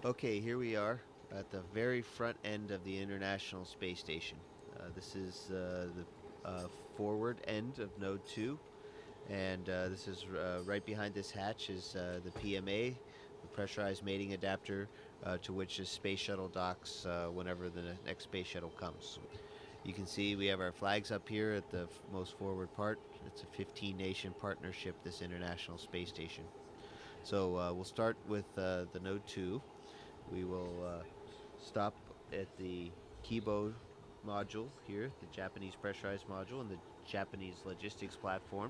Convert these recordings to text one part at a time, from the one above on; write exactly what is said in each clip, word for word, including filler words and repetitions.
Okay, here we are at the very front end of the International Space Station. Uh, this is uh, the uh, forward end of Node two, and uh, this is uh, right behind this hatch is uh, the P M A, the pressurized mating adapter, uh, to which the space shuttle docks uh, whenever the next space shuttle comes. You can see we have our flags up here at the f- most forward part. It's a fifteen nation partnership, this International Space Station. So uh, we'll start with uh, the Node two. We will uh, stop at the Kibo module here, the Japanese pressurized module, and the Japanese logistics platform.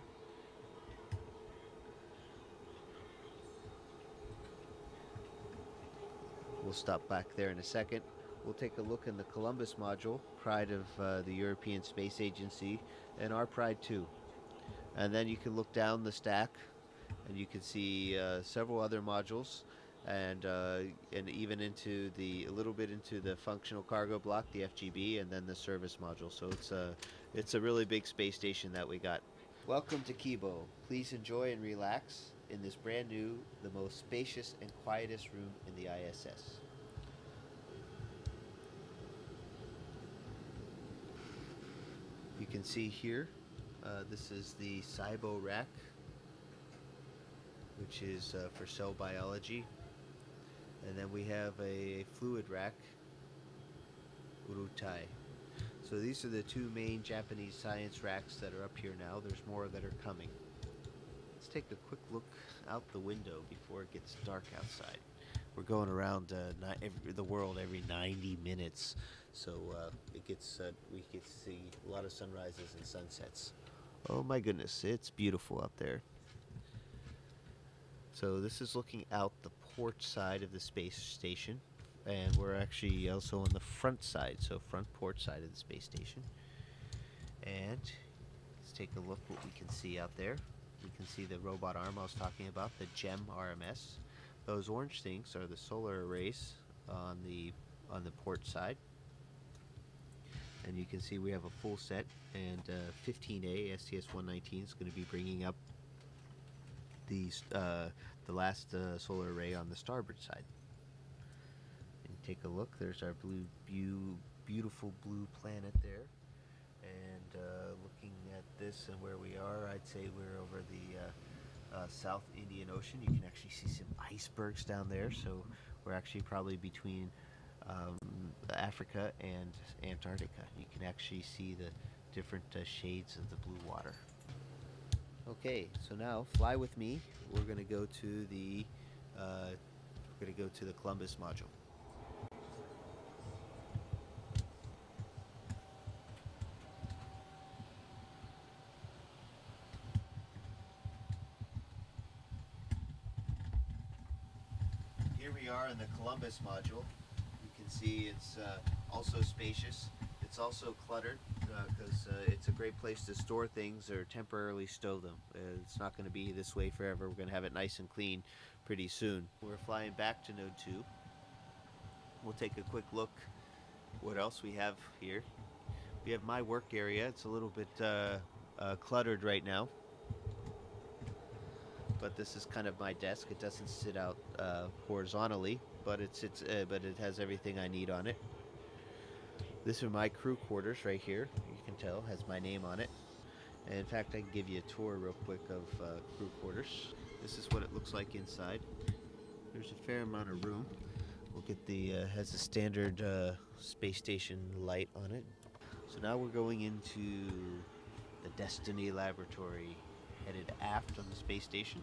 We'll stop back there in a second. We'll take a look in the Columbus module, pride of uh, the European Space Agency, and our pride too. And then you can look down the stack, and you can see uh, several other modules, and uh, and even into the a little bit into the functional cargo block, the F G B, and then the service module. So it's a it's a really big space station that we got. Welcome to Kibo. Please enjoy and relax in this brand new, the most spacious and quietest room in the I S S. You can see here, uh, this is the SIBO rack, which is uh, for cell biology. And then we have a fluid rack, Urutai. So these are the two main Japanese science racks that are up here now. There's more that are coming. Let's take a quick look out the window before it gets dark outside. We're going around uh, ni- every, the world every ninety minutes, so uh, it gets uh, we get to see a lot of sunrises and sunsets. Oh my goodness, it's beautiful out there. So this is looking out the port side of the space station, and we're actually also on the front side, so front port side of the space station. And let's take a look what we can see out there. We can see the robot arm I was talking about, the GEM R M S. Those orange things are the solar arrays on the on the port side. And you can see we have a full set, and uh, fifteen A S T S one nineteen is going to be bringing up the uh, the last uh, solar array on the starboard side. And take a look. There's our blue, bu- beautiful blue planet there. And uh, looking at this and where we are, I'd say we're over the uh, uh, South Indian Ocean. You can actually see some icebergs down there. So we're actually probably between um, Africa and Antarctica. You can actually see the different uh, shades of the blue water. Okay, so now fly with me. We're going to go to the uh, we're going to go to the Columbus module. Here we are in the Columbus module. You can see it's uh, also spacious. It's also cluttered because uh, uh, it's a great place to store things or temporarily stow them. Uh, it's not going to be this way forever. We're going to have it nice and clean pretty soon. We're flying back to Node two. We'll take a quick look what else we have here. We have my work area. It's a little bit uh, uh, cluttered right now, but this is kind of my desk. It doesn't sit out uh, horizontally, but it's it's uh, but it has everything I need on it. This are my crew quarters right here. You can tell has my name on it. And in fact, I can give you a tour real quick of uh, crew quarters. This is what it looks like inside. There's a fair amount of room. We'll get the uh, has a standard uh, space station light on it. So now we're going into the Destiny Laboratory, headed aft on the space station.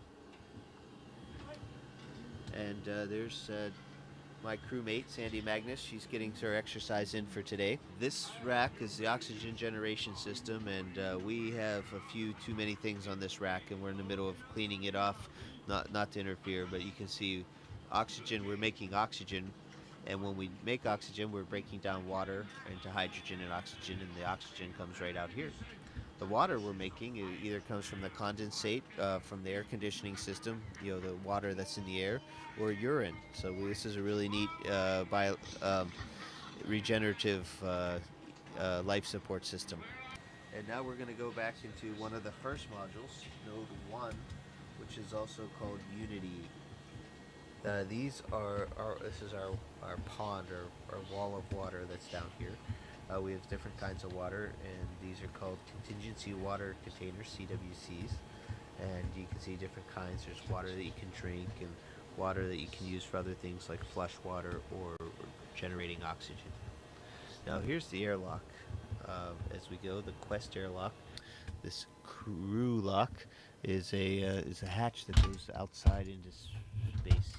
And uh, there's uh, my crewmate, Sandy Magnus. She's getting her exercise in for today. This rack is the oxygen generation system, and uh, we have a few too many things on this rack, and we're in the middle of cleaning it off, not, not to interfere, but you can see oxygen, we're making oxygen, and when we make oxygen, we're breaking down water into hydrogen and oxygen, and the oxygen comes right out here. The water we're making either comes from the condensate uh, from the air conditioning system, you know, the water that's in the air, or urine. So this is a really neat uh, bio, um, regenerative uh, uh, life support system. And now we're going to go back into one of the first modules, Node one, which is also called Unity. Uh, these are our, this is our, our pond or our wall of water that's down here. Uh, we have different kinds of water, and these are called contingency water containers, C W Cs. And you can see different kinds. There's water that you can drink and water that you can use for other things like flush water or, or generating oxygen. Now here's the airlock. Uh, as we go, the Quest airlock. This crew lock is a uh, is a hatch that goes outside into space.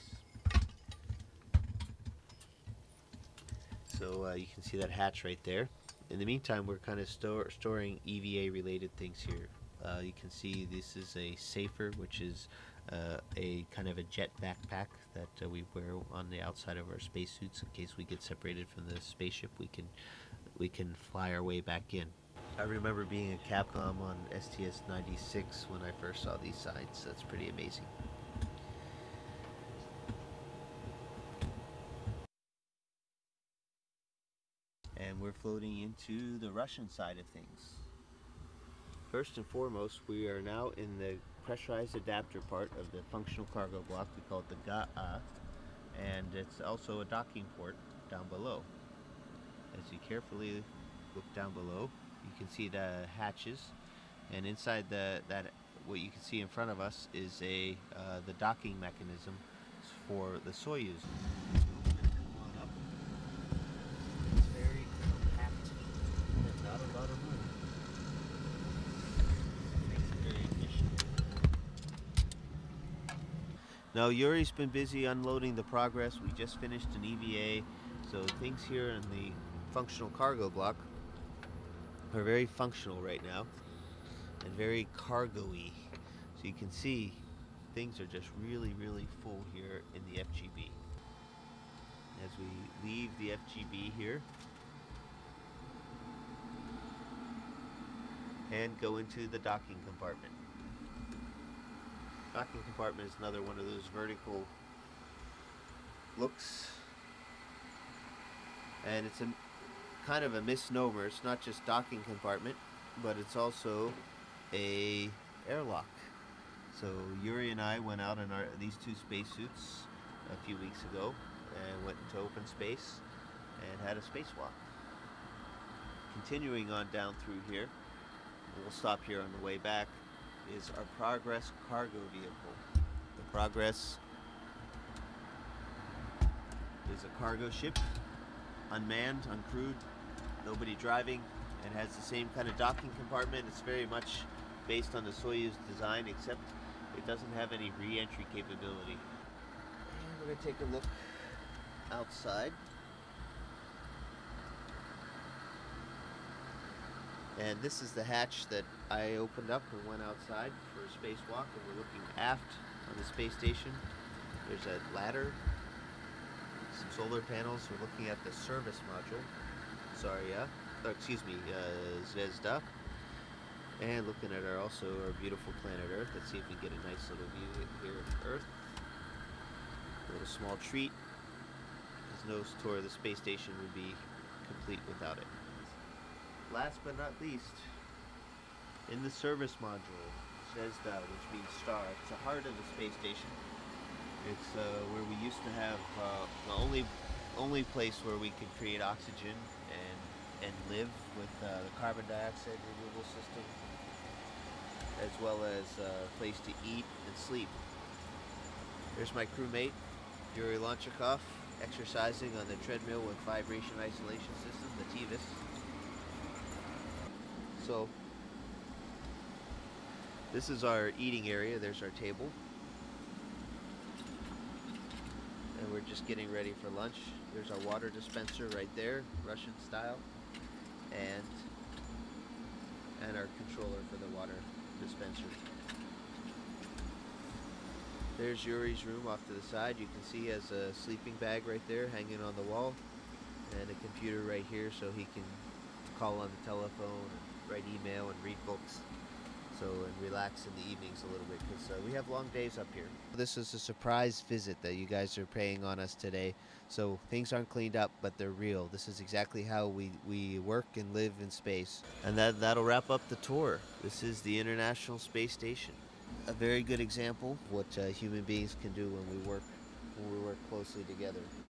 So uh, you can see that hatch right there. In the meantime, we're kind of store, storing E V A related things here. Uh, you can see this is a Safer, which is uh, a kind of a jet backpack that uh, we wear on the outside of our spacesuits in case we get separated from the spaceship. We can we can fly our way back in. I remember being a Capcom on S T S ninety-six when I first saw these signs. That's pretty amazing. And we're floating into the Russian side of things. First and foremost, we are now in the pressurized adapter part of the functional cargo block. We call it the G A A, and it's also a docking port down below. As you carefully look down below, you can see the hatches, and inside the that what you can see in front of us is a uh, the docking mechanism for the Soyuz. Now Yuri's been busy unloading the Progress. We just finished an E V A, so things here in the functional cargo block are very functional right now and very cargo-y. So you can see things are just really, really full here in the F G B. As we leave the F G B here and go into the docking compartment. Docking compartment is another one of those vertical looks, and it's a kind of a misnomer. It's not just docking compartment, but it's also a airlock. So Yuri and I went out in our these two spacesuits a few weeks ago and went into open space and had a spacewalk. Continuing on down through here, we'll stop here on the way back, is our Progress cargo vehicle. The Progress is a cargo ship, unmanned, uncrewed, nobody driving, and has the same kind of docking compartment. It's very much based on the Soyuz design, except it doesn't have any re-entry capability. And we're going to take a look outside. And this is the hatch that I opened up and went outside for a spacewalk, and we're looking aft on the space station. There's a ladder, some solar panels. We're looking at the service module, Zarya, oh, excuse me, uh, Zvezda, and looking at our also our beautiful planet Earth. Let's see if we get a nice little view here of Earth. A little small treat, because no tour of the space station would be complete without it. Last but not least, in the service module, Zvezda, which means star. It's the heart of the space station. It's uh, where we used to have uh, the only only place where we could create oxygen and and live with uh, the carbon dioxide removal system, as well as uh, a place to eat and sleep. There's my crewmate, Yuri Lonchakov, exercising on the treadmill with vibration isolation system, the T V I S. So this is our eating area. There's our table, and we're just getting ready for lunch. There's our water dispenser right there, Russian style, and and our controller for the water dispenser. There's Yuri's room off to the side. You can see he has a sleeping bag right there hanging on the wall, and a computer right here so he can call on the telephone, write email, and read books. So, and relax in the evenings a little bit, because uh, we have long days up here. This is a surprise visit that you guys are paying on us today. So things aren't cleaned up, but they're real. This is exactly how we, we work and live in space. And that, that'll wrap up the tour. This is the International Space Station. A very good example of what uh, human beings can do when we work when we work closely together.